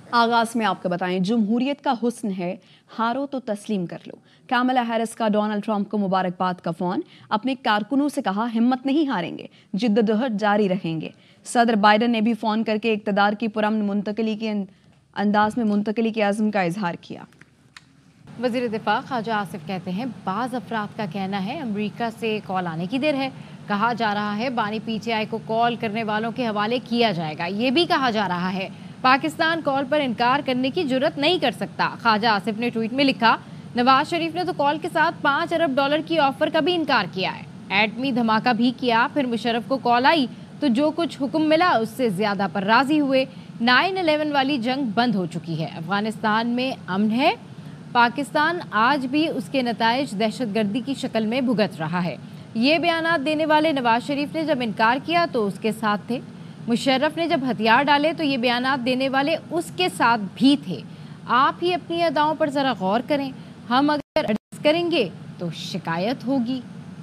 آغاز میں آپ کو بتائیں، جمہوریت کا حسن ہے ہارو تو تسلیم کر لو۔ کاملا ہیرس کا ڈونلڈ ٹرمپ کو مبارکباد کا فون، اپنے کارکنوں سے کہا ہمت نہیں ہاریں گے، جدوجہد جاری رہیں گے۔ صدر بائیڈن نے بھی فون کر کے اقتدار کی پرامن منتقلی کے انداز میں منتقلی کے عزم کا اظہار کیا۔ وزیر دفاع خواجہ آصف کہتے ہیں بعض افراد کا کہنا ہے امریکہ سے کال آنے کی دیر ہے۔ کہا جا رہا ہے بانی پی ٹی آئی کو کال کرنے والوں کے حوالے کیا جائے گا۔ یہ بھی کہا جا رہا ہے پاکستان کال پر انکار کرنے کی جرت نہیں کر سکتا۔ خواجہ آصف نے ٹویٹ میں لکھا، نواز شریف نے تو کال کے ساتھ $5 ارب کی آفر کا بھی انکار کیا ہے، ایٹمی دھماکہ بھی کیا، پھر مشرف کو کال آئی تو جو کچھ حکم ملا اس سے زیادہ پر راضی ہوئے۔ 9/11 والی جنگ بند ہو چکی ہے، افغانستان میں امن ہے، پاکستان آج بھی اس کے نتائج دہشت گردی کی شکل میں بھگت رہا ہے۔ یہ بیانات دینے والے نواز شریف نے جب انکار کیا تو اس کے ساتھ تھے، مشرف نے جب ہتھیار ڈالے تو یہ بیانات دینے والے اس کے ساتھ بھی تھے۔ آپ ہی اپنی اداؤں پر ذرا غور کریں، ہم اگر ایڈجسٹ کریں گے تو شکایت ہوگی۔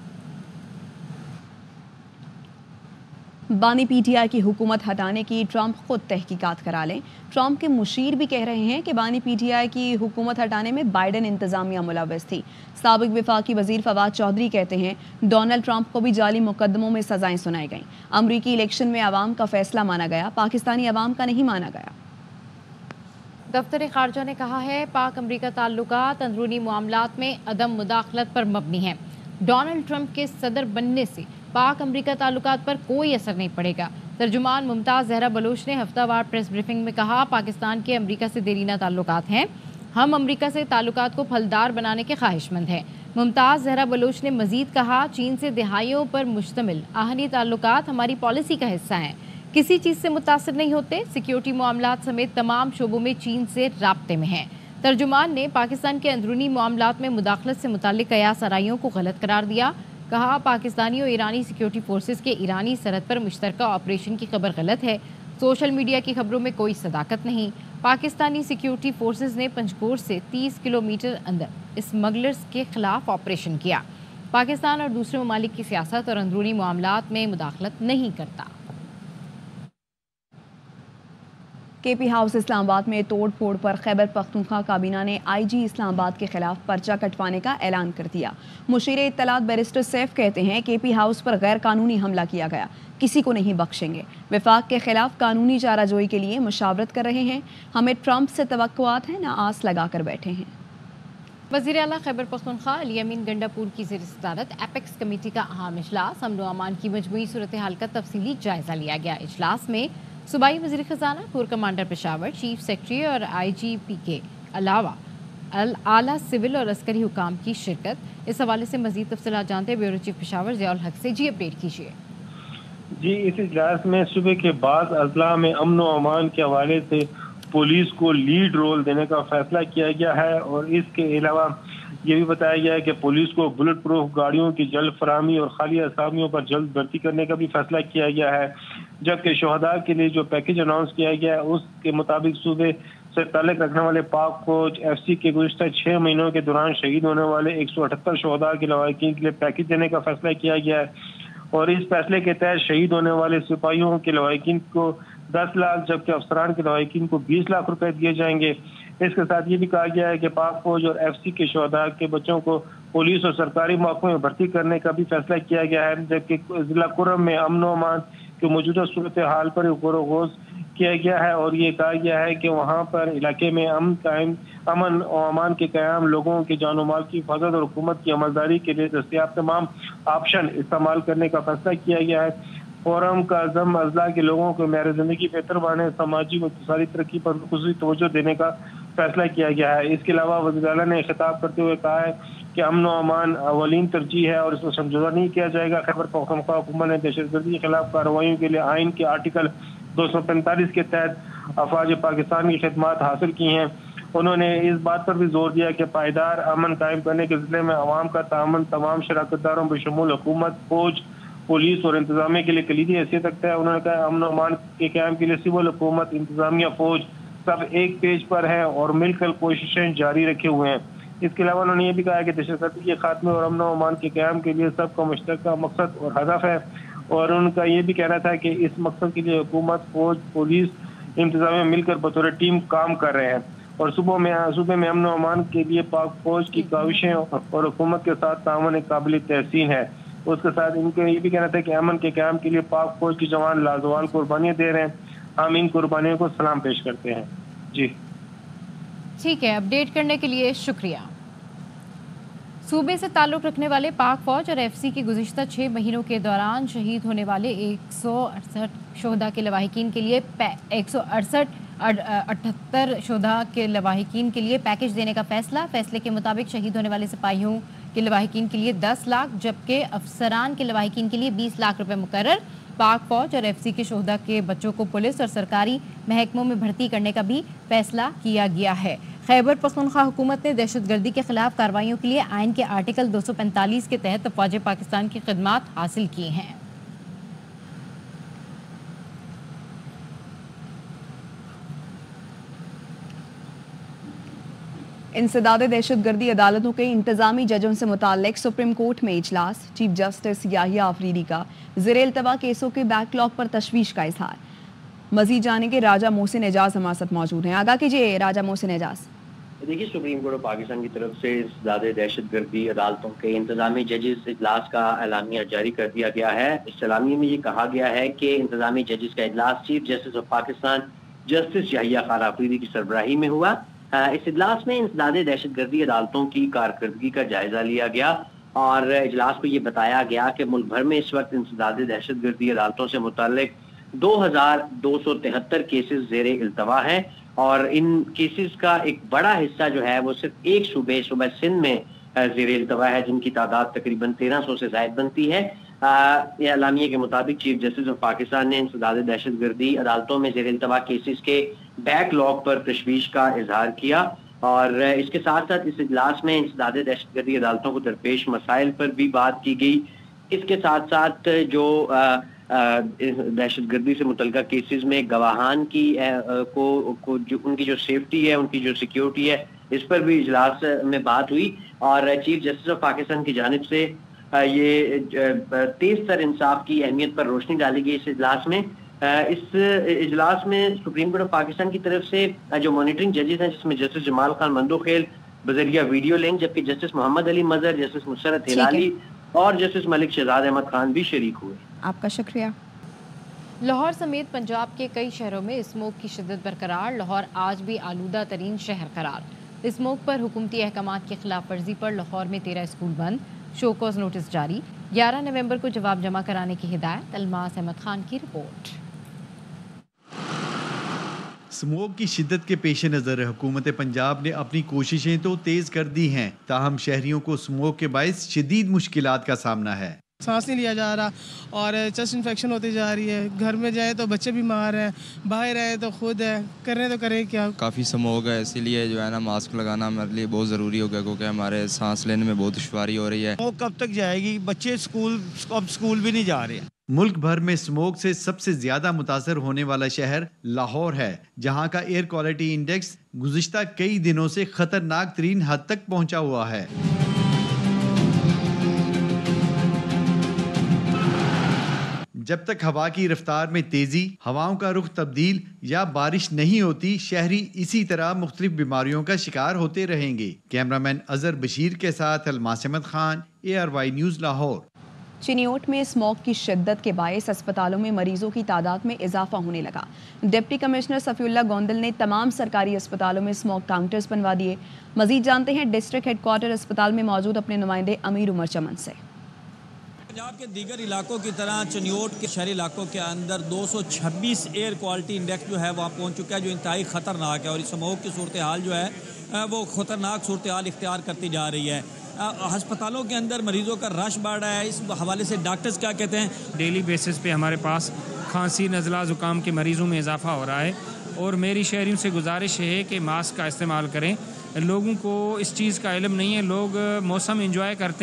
بانی پی ٹی آئی کی حکومت ہٹانے کی ٹرمپ خود تحقیقات کرا لیں۔ ٹرمپ کے مشیر بھی کہہ رہے ہیں کہ بانی پی ٹی آئی کی حکومت ہٹانے میں بائیڈن انتظامیہ ملوث تھی۔ سابق وفاقی وزیر فواد چودھری کہتے ہیں ڈونلڈ ٹرمپ کو بھی جعلی مقدموں میں سزائیں سنائی گئیں۔ امریکی الیکشن میں عوام کا فیصلہ مانا گیا، پاکستانی عوام کا نہیں مانا گیا۔ دفتر خارجہ نے کہا ہے پاک امریکہ تعلقات اندرونی معاملات میں عدم مداخلت پر مبنی ہیں۔ ڈونلڈ ٹرمپ کے صدر بننے سے پاک امریکہ تعلقات پر کوئی اثر نہیں پڑے گا۔ ترجمان ممتاز زہرا بلوچ نے ہفتہ وار پریس بریفنگ میں کہا پاکستان کے امریکہ سے دیرینہ تعلقات ہیں، ہم امریکہ سے تعلقات کو پھلدار بنانے کے خواہش مند ہیں۔ ممتاز زہرا بلوچ نے مزید کہا چین سے دہائیوں پر مشتمل آہنی تعلقات ہماری پالیسی کا حصہ ہیں، کسی چیز سے متاثر نہیں ہوتے، سیکیورٹی معاملات سمیت تمام شعبوں میں چین سے رابطے میں ہیں۔ ترجمان نے پاکستان کے اندرونی معاملات میں مداخلت سے متعلق قیاس آرائیوں کو غلط قرار دیا۔ کہا پاکستانی اور ایرانی سیکیورٹی فورسز کے ایرانی سرحد پر مشترکہ آپریشن کی خبر غلط ہے، سوشل میڈیا کی خبروں میں کوئی صداقت نہیں۔ پاکستانی سیکیورٹی فورسز نے پنجگور سے 30 کلومیٹر اندر اسمگلرز کے خلاف آپریشن کیا۔ پاکستان اور دوسرے ممالک کی سیاست اور اندرونی معاملات میں مداخلت نہیں کرتا۔ کے پی ہاؤس اسلام آباد میں توڑ پھوڑ پر خیبر پختونخوا کابینہ نے آئی جی اسلام آباد کے خلاف پرچہ کٹوانے کا اعلان کر دیا۔ مشیر اطلاعات بیرسٹر سیف کہتے ہیں کے پی ہاؤس پر غیر قانونی حملہ کیا گیا، کسی کو نہیں بخشیں گے، وفاق کے خلاف قانونی چارہ جوئی کے لیے مشاورت کر رہے ہیں، ہمیں ٹرمپ سے توقعات ہیں، نہ آس لگا کر بیٹھے ہیں۔ وزیر اعلیٰ خیبر پختونخوا علی امین گنڈا پور کی زیر صدارت ایپیکس کمیٹی کا اہم اجلاس، امن و امان کی مجموعی صورتحال کا تفصیلی جائزہ لیا گیا۔ اجلاس میں صوبائی وزیر خزانہ، corps commander Peshawar, chief secretary اور آئی جی پی کے علاوہ اعلیٰ سول اور عسکری حکام کی شرکت۔ اس حوالے سے مزید تفصیلات جانتے بیورو چیف پشاور ضیاء الحق سے۔ اپڈیٹ کیجیے۔ اس اجلاس میں صوبے کے بعض اضلاع میں امن و امان کے حوالے سے پولیس کو لیڈ رول دینے کا فیصلہ کیا گیا ہے، اور اس کے علاوہ یہ بھی بتایا گیا ہے کہ پولیس کو بلٹ پروف گاڑیوں کی جلد فراہمی اور خالی اسامیوں پر جلد بھرتی کرنے کا بھی فیصلہ کیا گیا ہے، جبکہ شہداء کے لیے جو پیکج اناؤنس کیا گیا ہے اس کے مطابق صوبے سے تعلق رکھنے والے پاک فوج ایف سی کے گزشتہ 6 مہینوں کے دوران شہید ہونے والے 178 شہداء کے لواحقین کے لیے پیکج دینے کا فیصلہ کیا گیا ہے، اور اس فیصلے کے تحت شہید ہونے والے سپاہیوں کے لواحقین کو 10 لاکھ جبکہ افسران کے لواحقین کو 20 لاکھ روپے دیے جائیں گے۔ اس کے ساتھ یہ بھی کہا گیا ہے کہ پاک فوج اور ایف سی کے شہداء کے بچوں کو پولیس اور سرکاری محکموں میں بھرتی کرنے کا بھی فیصلہ کیا گیا ہے، جبکہ ضلع کرم میں امن و امان کے موجودہ صورتحال پر غور و خوض کیا گیا ہے، اور یہ کہا گیا ہے کہ وہاں پر علاقے میں امن و امان کے قیام، لوگوں کے جان و مال کی حفاظت اور حکومت کی عملداری کے لیے دستیاب تمام آپشن استعمال کرنے کا فیصلہ کیا گیا ہے۔ فورم کا عزم اضلاع کے لوگوں کو معیار زندگی بہتر بنانے، سماجی و اقتصادی ترقی پر خصوصی توجہ دینے کا فیصلہ کیا گیا ہے۔ اس کے علاوہ وزیر اعلیٰ نے خطاب کرتے ہوئے کہا ہے کہ امن و امان اولین ترجیح ہے اور اس میں سمجھوتہ نہیں کیا جائے گا۔ خیبر پختونخوا حکومت نے دہشت گردی کے خلاف کارروائیوں کے لیے آئین کے آرٹیکل 245 کے تحت افواج پاکستان کی خدمات حاصل کی ہیں۔ انہوں نے اس بات پر بھی زور دیا کہ پائیدار امن قائم کرنے کے ضلع میں عوام کا تعاون تمام شراکت داروں بشمول حکومت، فوج، پولیس اور انتظامیہ کے لیے کلیدی حیثیت رکھتا ہے۔ انہوں نے کہا امن و امان کے قیام کے لیے سول حکومت، انتظامیہ، فوج سب ایک پیج پر ہیں اور مل کر کوششیں جاری رکھے ہوئے ہیں۔ اس کے علاوہ انہوں نے یہ بھی کہا کہ دہشت گردی کے خاتمے اور امن و امان کے قیام کے لیے سب کا مشترکہ مقصد اور ہدف ہے، اور ان کا یہ بھی کہنا تھا کہ اس مقصد کے لیے حکومت، فوج، پولیس، انتظامیہ مل کر بطور ٹیم کام کر رہے ہیں اور صوبے میں امن و امان کے لیے پاک فوج کی کاوشیں اور حکومت کے ساتھ تعاون قابل تحسین ہے۔ اس کے ساتھ ان کا یہ بھی کہنا تھا کہ امن کے قیام کے لیے پاک فوج کے جوان لازوال قربانیاں دے رہے ہیں، ہم ان قربانیوں کو سلام پیش کرتے ہیں۔ جی ٹھیک ہے، اپڈیٹ کرنے کے لیے شکریہ۔ صوبے سے تعلق رکھنے والے پاک فوج اور ایف سی کی گزشتہ 6 مہینوں کے دوران شہید ہونے والے 168 شہداء کے لواحقین کے لیے 168 شہداء کے لواحقین کے لیے پیکج دینے کا فیصلے کے مطابق شہید ہونے والے سپاہیوں کے لواحقین کے لیے 10 لاکھ جبکہ افسران کے لواحقین کے لیے 20 لاکھ روپے مقرر۔ پاک فوج اور ایف سی کے شہداء کے بچوں کو پولیس اور سرکاری محکموں میں بھرتی کرنے کا بھی فیصلہ کیا گیا ہے۔ خیبر پختونخوا حکومت نے دہشت گردی کے خلاف کارروائیوں کے لیے آئین کے آرٹیکل 245 کے تحت افواج پاکستان کی خدمات حاصل کی ہیں۔ انسداد دہشت گردی عدالتوں کے انتظامی ججوں سے متعلق سپریم کورٹ میں اجلاس، چیف جسٹس یاحییٰ آفریدی کا زیر التوا کیسوں کے بیک لاگ پر تشویش کا اظہار۔ مزید جانیں گے راجہ محسن اعجاز ہمارے ساتھ موجود ہیں۔ آگاہ کیجیے راجہ محسن اعجاز۔ دیکھیے، سپریم کورٹ آف پاکستان کی طرف سے انسداد دہشت گردی عدالتوں کے انتظامی ججز اجلاس کا اعلامیہ جاری کر دیا گیا ہے۔ اس اعلامیے میں یہ کہا گیا ہے کہ انتظامی ججز کا اجلاس chief justice of Pakistan justice Yahya Khan Afridi کی سربراہی میں ہوا۔ اس اجلاس میں انسداد دہشت گردی عدالتوں کی کارکردگی کا جائزہ لیا گیا اور اجلاس کو یہ بتایا گیا کہ ملک بھر میں اس وقت انسداد دہشت گردی عدالتوں سے متعلق 2273 کیسز زیر التوا ہیں اور ان کیسز کا ایک بڑا حصہ جو ہے وہ صرف ایک صوبہ سندھ میں زیر التوا ہے، جن کی تعداد تقریباً 1300 سے زائد بنتی ہے۔ یہ اعلامیے کے مطابق چیف جسٹس آف پاکستان نے انسداد دہشت گردی عدالتوں میں زیر التوا کیسز کے بیک لاگ پر تشویش کا اظہار کیا اور اس کے ساتھ ساتھ اس اجلاس میں انسداد دہشت گردی عدالتوں کو درپیش مسائل پر بھی بات کی گئی۔ اس کے ساتھ ساتھ جو دہشت گردی سے متعلقہ کیسز میں گواہان کی ان کی جو سیفٹی ہے، ان کی جو سیکیورٹی ہے، اس پر بھی اجلاس میں بات ہوئی اور چیف جسٹس آف پاکستان کی جانب سے یہ تیز تر انصاف کی اہمیت پر روشنی ڈالی گئی۔ اس اجلاس میں سپریم کورٹ آف پاکستان کی طرف سے جو مانیٹرنگ ججز ہیں، جس میں جسٹس جمال خان مندوخیل بذریعہ ویڈیو لنک، جبکہ جسٹس محمد علی مظہر، جسٹس مسرت ہلالی اور جسٹس ملک شہزاد احمد خان بھی شریک ہوئے۔ آپ کا شکریہ۔ لاہور سمیت پنجاب کے کئی شہروں میں اسموگ کی شدت برقرار، لاہور آج بھی آلودہ ترین شہر قرار۔ اسموگ پر حکومتی احکامات کی خلاف ورزی پر لاہور میں 13 اسکول بند، شو کوز نوٹس جاری، 11 نومبر کو جواب جمع کرانے کی ہدایت۔ الماس احمد خان کی رپورٹ۔ اسموگ کی شدت کے پیش نظر حکومت پنجاب نے اپنی کوششیں تو تیز کر دی ہیں، تاہم شہریوں کو اسموگ کے باعث شدید مشکلات کا سامنا ہے۔ سانس نہیں لیا جا رہا اور چیسٹ انفیکشن ہوتی جا رہی ہے، گھر میں جائے تو بچے بیمار ہیں، باہر آئے تو خود ہے، کریں تو کریں کیا۔ کافی اسموگ ہے، اسی لیے جو ہے نا ماسک لگانا ہمارے لیے بہت ضروری ہو گیا کیونکہ ہمارے سانس لینے میں بہت دشواری ہو رہی ہے۔ وہ کب تک جائے گی؟ بچے اب اسکول بھی نہیں جا رہے۔ ملک بھر میں اسموگ سے سب سے زیادہ متاثر ہونے والا شہر لاہور ہے، جہاں کا ایئر کوالٹی انڈیکس گزشتہ کئی دنوں سے خطرناک ترین حد تک پہنچا ہوا ہے۔ جب تک ہوا کی رفتار میں تیزی، ہواؤں کا رخ تبدیل یا بارش نہیں ہوتی، شہری اسی طرح مختلف بیماریوں کا شکار ہوتے رہیں گے۔ کیمرامین اظہر بشیر کے ساتھ الماس احمد خان، ARY نیوز لاہور۔ چنیوٹ میں اسموگ کی شدت کے باعث اسپتالوں میں مریضوں کی تعداد میں اضافہ ہونے لگا۔ ڈپٹی کمشنر صفی اللہ گوندل نے تمام سرکاری اسپتالوں میں اسموگ کاؤنٹرز بنوا دیے۔ مزید جانتے ہیں ڈسٹرکٹ ہیڈ کوارٹر اسپتال میں موجود اپنے نمائندے امیر عمر چمن سے۔ پنجاب کے دیگر علاقوں کی طرح چنیوٹ کے شہری علاقوں کے اندر 226 ایئر کوالٹی انڈیکس جو ہے وہاں پہنچ چکا ہے، جو انتہائی خطرناک ہے اور اسموگ کی صورتحال جو ہے وہ خطرناک صورتحال اختیار کرتی جا رہی ہے۔ ہسپتالوں کے اندر مریضوں کا رش بڑھ رہا ہے، اس حوالے سے ڈاکٹرز کیا کہتے ہیں؟ ڈیلی بیسس پہ ہمارے پاس کھانسی، نزلہ، زکام کے مریضوں میں اضافہ ہو رہا ہے اور میری شہریوں سے گزارش ہے کہ ماسک کا استعمال کریں۔ لوگوں کو اس چیز کا علم نہیں ہے، لوگ موسم انجوائے کرتے ہیں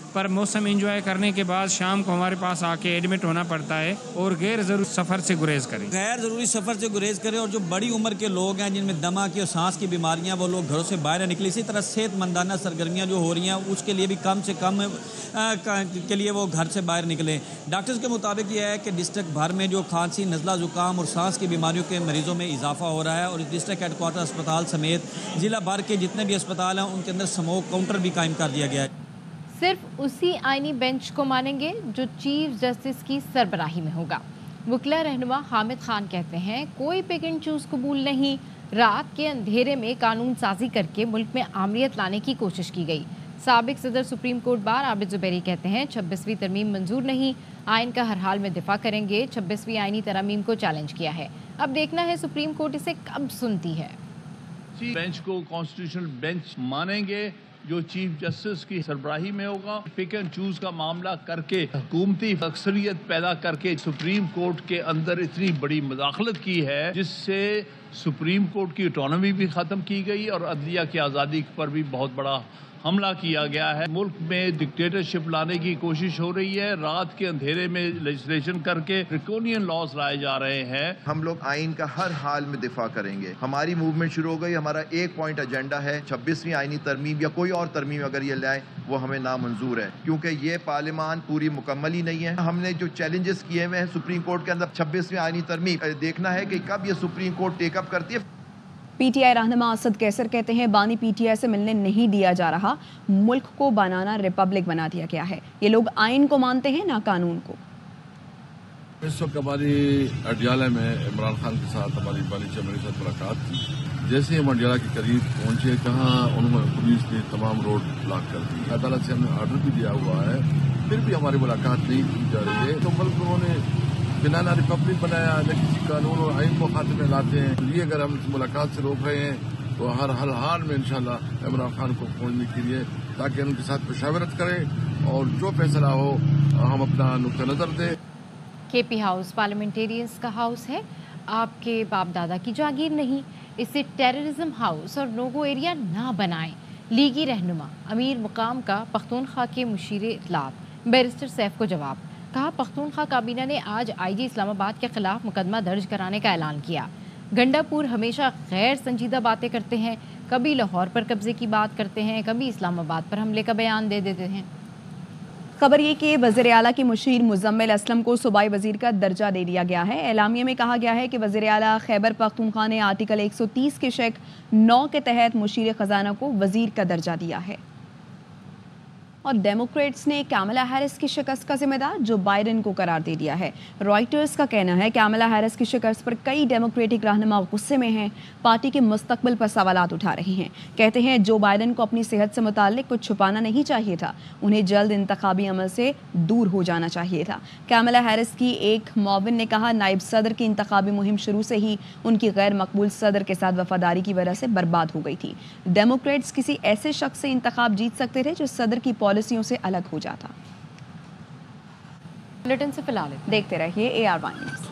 पर मौसम एंजॉय करने के बाद शाम को हमारे पास आके एडमिट होना पड़ता है और गैर ज़रूरी सफ़र से गुरेज करें। गैर ज़रूरी सफ़र से गुरेज करें और जो बड़ी उम्र के लोग हैं जिनमें दमा की और सांस की बीमारियां, वो लोग घरों से बाहर निकले। इसी तरह सेहतमंदाना सरगर्मियां जो हो रही हैं उसके लिए भी कम से कम के लिए वो घर से बाहर निकलें। डॉक्टर्स के मुताबिक ये है कि डिस्ट्रिक्ट भर में जो खांसी, नज़ला, ज़ुकाम और सांस की बीमारियों के मरीज़ों में इजाफा हो रहा है और डिस्ट्रिक्ट हेडक्वार्टर अस्पताल समेत ज़िला भर के जितने भी अस्पताल हैं उनके अंदर स्मोक काउंटर भी कायम कर दिया गया है। सिर्फ उसी आईनी बेंच को मानेंगे जो चीफ जस्टिस की सरबराही में होगा। वकला रहनुमा हामिद खान कहते हैं कोई पिक एंड चूज कबूल नहीं। रात के अंधेरे में कानून साजी करके मुल्क में आमरीत लाने की कोशिश की गई। साबिक सदर supreme court bar Abid Zubairi कहते हैं 26वीं तरमीम मंजूर नहीं, आइन का हर हाल में दिफा करेंगे। 26वीं आइनी तरमीम को चैलेंज किया है, अब देखना है सुप्रीम कोर्ट इसे कब सुनती है। बेंच को कॉन्स्टिट्यूशनल बेंच मानेंगे जो चीफ जस्टिस की सरबराही में होगा। पिक एंड चूज का मामला करके हुकूमती अक्सरियत पैदा करके सुप्रीम कोर्ट के अंदर इतनी बड़ी मुदाखलत की है जिससे सुप्रीम कोर्ट की ऑटोनॉमी भी ख़त्म की गई और अदलिया की आज़ादी पर भी बहुत बड़ा हमला किया गया है। मुल्क में डिक्टेटरशिप लाने की कोशिश हो रही है। रात के अंधेरे में लेजिस्लेशन करके ड्रैकोनियन लॉज लाए जा रहे हैं। हम लोग आइन का हर हाल में दिफा करेंगे। हमारी मूवमेंट शुरू हो गई। हमारा एक पॉइंट एजेंडा है 26वीं आइनी तरमीम या कोई और तरमीम अगर ये लाए वो हमें नामंजूर है, क्योंकि ये पार्लियामान पूरी मुकम्मल ही नहीं है। हमने जो चैलेंजेस किए हुए हैं सुप्रीम कोर्ट के अंदर 26वीं आइनी तरमीम, देखना है कि कब ये सुप्रीम कोर्ट टेकअप करती है। पीटीआई रहनुमा असद कैसर कहते हैं बानी पीटीआई से मिलने नहीं दिया जा रहा, मुल्क को बनाना रिपब्लिक बना दिया गया है। ये लोग आइन को मानते हैं ना कानून को। इस वक्त हमारी अडयाला में इमरान खान के साथ हमारी बानी चमरी से मुलाकात थी। जैसे ही हम अडयाला के करीब पहुंचे कहाँ उन्होंने पुलिस ने तमाम रोड ब्लॉक कर दी। अदालत से हमने ऑर्डर भी दिया हुआ है, फिर भी हमारी मुलाकात नहीं की जा रही है। तो मुल्क उन्होंने बिना रिपब्लिक बनाया, न किसी कानून और आइन को खाते में लाते हैं। ये अगर हम इस मुलाकात से रोक रहे हैं तो हर हाल में इंशाल्लाह इमरान खान को पहुंचने के लिए ताकि उनके साथ मशावरत करें और जो फैसला हो हम अपना नुक्ता नज़र दें। केपी हाउस पार्लियामेंटेरियंस का हाउस है, आपके बाप दादा की जागीर नहीं। इसे टेररिज्म हाउस और नोगो एरिया ना बनाएं। लीगी रहनुमा अमीर मुकाम का पख्तूनख्वा के मुशीर इत्तलात बैरिस्टर सैफ को जवाब। कहा पख्तूनख्वा काबीना ने आज आईजी इस्लामाबाद के खिलाफ मुकदमा दर्ज कराने का ऐलान किया। गंडापुर हमेशा गैर संजीदा बातें करते हैं, कभी लाहौर पर कब्जे की बात करते हैं, कभी इस्लामाबाद पर हमले का बयान दे देते हैं। खबर ये कि वज़ीर आला की मुशीर मुजम्मिल असलम को सूबाई वज़ीर का दर्जा दे दिया गया है। एलामिया में कहा गया है कि वज़ीर आला खैबर पख्तूनख्वा ने आर्टिकल 130 के शेक 9 के तहत मुशीर खजाना को वज़ीर का दर्जा दिया है। और डेमोक्रेट्स ने कैमला हैरिस की शिकस्त का जिम्मेदार जो बाइडेन को करार दे दिया है। रॉयटर्स का कहना है कैमला हैरिस की शिकस्त पर कई डेमोक्रेटिक रहनुमा गुस्से में हैं, पार्टी के मुस्तकबिल पर सवालात उठा रहे हैं। कहते हैं जो बाइडेन को अपनी सेहत से मुताल्लिक कुछ छुपाना नहीं चाहिए था, उन्हें जल्द इंतखाबी अमल से दूर हो जाना चाहिए था। कैमला हैरिस की एक मुआविन ने कहा नायब सदर की इंतखाबी मुहिम शुरू से ही उनकी गैर मकबूल सदर के साथ वफादारी की वजह से बर्बाद हो गई थी। डेमोक्रेट्स किसी ऐसे शख्स से इंतखाब जीत सकते थे जो सदर की पॉलिसियों से अलग हो जाता। बुलेटिन से फिलहाल देखते रहिए AR1 न्यूज़।